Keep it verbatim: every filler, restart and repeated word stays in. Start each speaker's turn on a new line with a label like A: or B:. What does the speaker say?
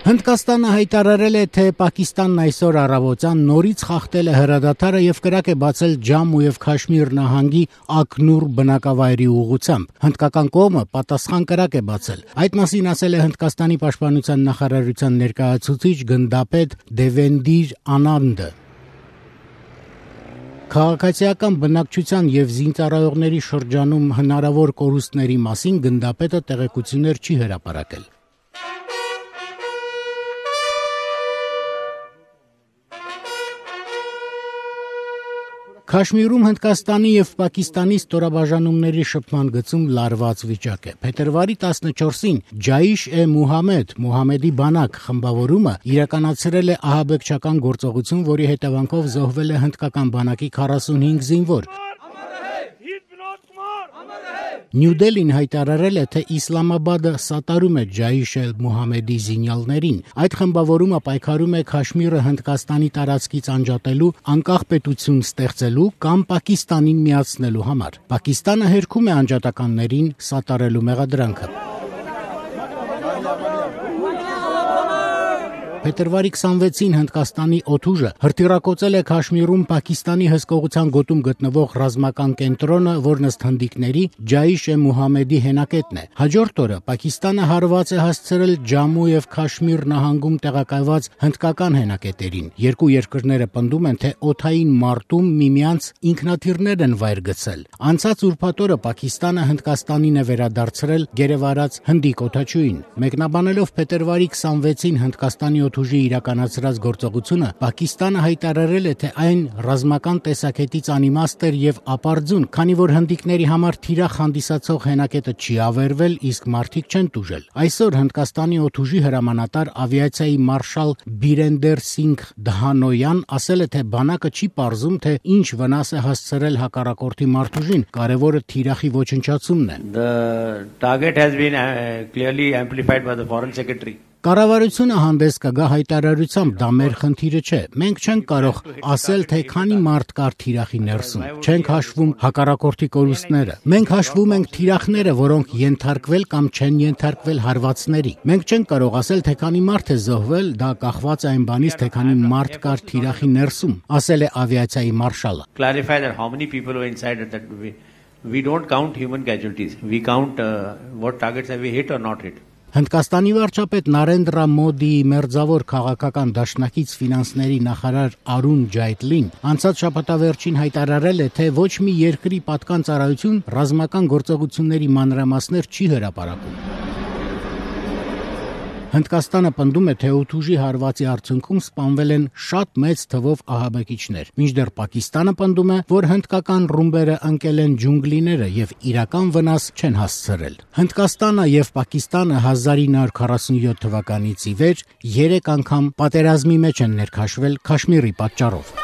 A: Հնդկաստանը հայտարարել է, թե Պակիստանն այսօր առավոտյան նորից խախտել է հրադադարը եւ կրակ է բացել Ջամու եւ Քաշմիր նահանգի Աքնուր բնակավայրի ուղղությամբ։ Հնդկական կողմը պատասխան կրակ է բացել։ Այդ մասին ասել է Հնդկաստանի պաշտպանության նախարարության ներկայացուցիչ գնդապետ Դևենդիր Անանդը։ Քաղաքացիական բնակչության եւ զինծառայողների շրջանում հնարավոր կորուստների մասին գնդապետը տեղեկություններ չի հրապարակել։ Քաշմիրում Հնդկաստանի եւ Պակիստանի ստորաբաժանումների շփման գծում լարված վիճակ է։ Փետրվարի տասնչորսին Ջայիշ-է-Մուհամեդ Մուհամեդի բանակ խմբավորումը իրականացրել է ահաբեկչական գործողություն, որի հետևանքով զոհվել է հնդկական բանակի քառասունհինգ զինվոր։ Նյու Դելին հայտարարել է, թե Իսլամաբադը սատարում է Ջայիշ-է-Մուհամեդի զինյալներին։ Այդ խմբավորումը պայքարում է Քաշմիրը Հնդկաստանի տարածքից անջատելու, անկախ պետություն ստեղծելու կամ Պակիստանին միացնելու համար։ Պակիստանը հերքում է անջատականներին սատարելու մեղադրանքը։ Փետրվարի քսանվեցին Հնդկաստանի օդուժը հրթիռակոծել է Քաշմիրում Պակիստանի հսկողության գոտում գտնվող ռազմական կենտրոնը, որն ըստ հնդիկների Ջայիշ-է-Մուհամեդի հենակետն է։ Հաջորդ օրը Պակիստանը հարված է հասցրել Ջամու եւ Քաշմիր նահանգում տեղակայված հնդկական հենակետերին։ Երկու երկրները պնդում են, թե օդային մարտում միմյանց ինքնաթիռներ են վայր գցել։ Անցած ուրբաթ օրը Պակիստանը Հնդկաստանին է վերադարձրել գերեվարած հնդիկ օդաչուին։ Մեկնաբանելով փետրվարի քսանվեցին Հնդկաստանի օդուժի իրականացրած գործողությունը, Պակիստանը հայտարարել է, թե այն ռազմական տեսակետից անիմաստ էր եւ ապարդյուն, քանի որ հնդիկների համար թիրախ հանդիսացող հենակետը չի ավերվել, իսկ մարդիկ չեն տուժել։ Այսօր Հնդկաստանի օդուժի հրամանատար ավիացիայի մարշալ Բիրենդեր Սինգ Դհանոյան ասել է, թե բանակը չի պարզում, թե ինչ վնաս է հասցրել հակառակորդի մարդուժին, կարևորը թիրախի ոչնչացումն է։
B: The target has been uh, clearly amplified by the Foreign Secretary.
A: Կառավարությունը հանդես կգա հայտարարությամբ, դա մեր խնդիրը չէ։ Մենք չենք կարող ասել, թե քանի մարդ կար թիրախի ներսում։ Չենք հաշվում հակառակորդի կորուստները։ Մենք հաշվում ենք թիրախները, որոնք ենթարկվել կամ չեն ենթարկվել հարվածների։ Մենք չենք կարող ասել, թե քանի մարդ է զոհվել, դա կախված է այն բանից, թե քանի մարդ կար թիրախի ներսում, ասել է ավիացիայի մարշալը։
B: Clarify that how many people were inside that we, we don't count human casualties. We count uh, what targets have we hit or not hit.
A: Հնդկաստանի վարչապետ Նարենդրա Մոդիի մերձավոր քաղաքական դաշնակից ֆինանսների նախարար Արուն Ջայթլին անցած շաբաթավերջին հայտարարել է, թե ոչ մի երկրի պատկան ծառայություն ռազմական գործողությունների մանրամասներ չի հրապարակում։ Հնդկաստանը պնդում է, թե օդուժի հարվածի արդյունքում սպանվել են շատ մեծ թվով ահաբեկիչներ, մինչդեռ Պակիստանը պնդում է, որ հնդկական ռումբերը ընկել են ջունգլիները եւ իրական վնաս չեն հասցրել։ Հնդկաստանը եւ Պակիստանը հազար ինը հարյուր քառասունյոթ թվականից ի վեր երեք անգամ պատերազմի մեջ են ներքաշվել Քաշմիրի պատճառով։